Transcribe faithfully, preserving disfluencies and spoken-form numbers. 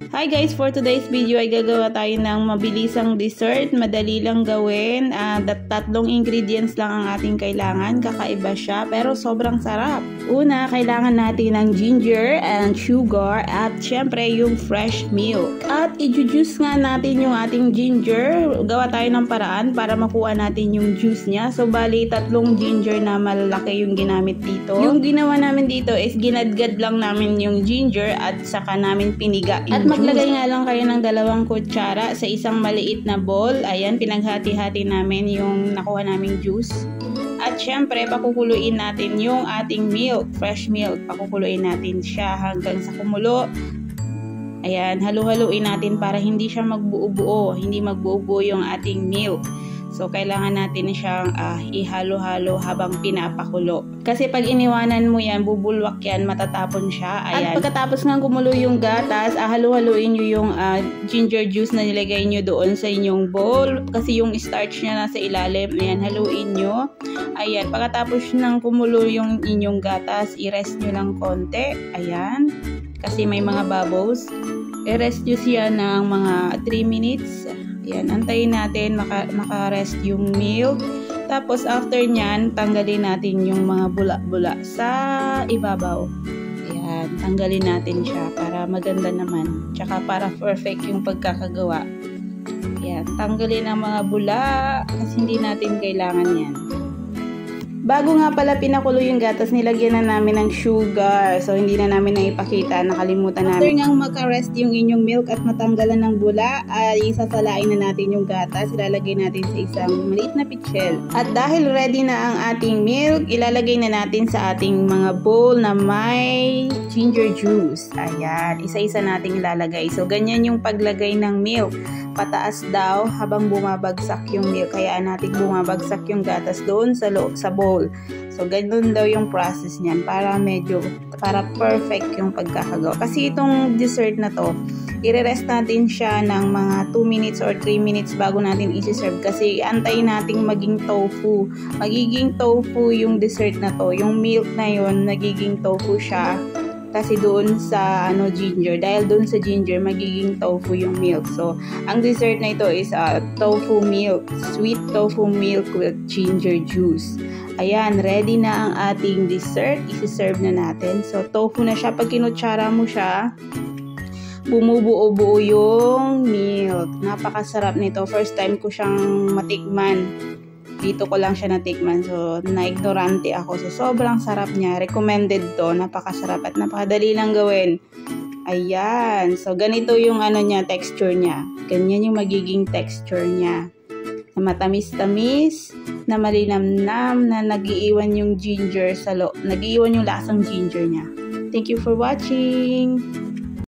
Hi guys, for today's video ay gagawa tayo ng mabilisang dessert. Madali lang gawin. Uh, tatlong ingredients lang ang ating kailangan. Kakaiba siya pero sobrang sarap. Una, kailangan natin ng ginger and sugar at syempre yung fresh milk. At i-juice nga natin yung ating ginger. Gawa tayo ng paraan para makuha natin yung juice niya. So bali, tatlong ginger na malalaki yung ginamit dito. Yung ginawa namin dito is ginadgad lang namin yung ginger at saka namin piniga yung at juice. Maglagay nga lang kayo ng dalawang kutsara sa isang maliit na bowl. Ayan, pinaghati-hati namin yung nakuha naming juice. At syempre, pakukuluin natin yung ating milk, fresh milk. Pakukuluin natin siya hanggang sa kumulo. Ayan, halu-haluin natin para hindi siya magbuo-buo, hindi magbuo-buo yung ating milk. So, kailangan natin siyang uh, ihalo-halo habang pinapakulo. Kasi pag iniwanan mo yan, bubulwak yan, matatapon siya. Ayan. At pagkatapos nga kumulo yung gatas, uh, halu-haluin nyo yung uh, ginger juice na nilagay nyo doon sa inyong bowl. Kasi yung starch niya nasa ilalim. Ayan, haluin nyo. Ayan, pagkatapos nang kumulo yung inyong gatas, i-rest nyo lang konti. Ayan. Kasi may mga bubbles. I-rest nyo siya ng mga three minutes. Ayan, antayin natin maka, maka-rest yung milk. Tapos after nyan, tanggalin natin yung mga bula-bula sa ibabaw. Ayan, tanggalin natin siya para maganda naman. Tsaka para perfect yung pagkakagawa. Ayan, tanggalin ang mga bula kasi hindi natin kailangan yan. Bago nga pala pinakulo yung gatas, nilagyan na namin ng sugar. So, hindi na namin naipakita. Nakalimutan namin. After nga makarest yung inyong milk at matanggalan ng bula, ay sasalain na natin yung gatas. Ilalagay natin sa isang maliit na pitchel. At dahil ready na ang ating milk, ilalagay na natin sa ating mga bowl na may ginger juice. Ayan. Isa-isa natin ilalagay. So, ganyan yung paglagay ng milk. Pataas daw habang bumabagsak yung milk. Kaya natin bumabagsak yung gatas doon sa, sa bowl. So, ganun daw yung process niyan para medyo, para perfect yung pagkakagawa. Kasi itong dessert na to, i-rest natin siya ng mga two minutes or three minutes bago natin isi-serve. Kasi antayin nating maging tofu. Magiging tofu yung dessert na to. Yung milk na yun, nagiging tofu siya. Kasi doon sa ano ginger, dahil doon sa ginger magiging tofu yung milk. So, ang dessert na ito is uh, tofu milk, sweet tofu milk with ginger juice. Ayan, ready na ang ating dessert. Isi-serve na natin. So, tofu na siya. Pag kinutsara mo siya, bumubuo-buo yung milk. Napakasarap nito. First time ko siyang matikman. Dito ko lang siya natikman. So, na-ignorante ako. So, sobrang sarap niya. Recommended to. Napakasarap at napakadali lang gawin. Ayan. So, ganito yung ano niya, texture niya. Ganyan yung magiging texture niya. Na matamis-tamis, na malinamnam, na nag-iiwan yung ginger sa loob. Nag-iiwan yung lasang ginger niya. Thank you for watching!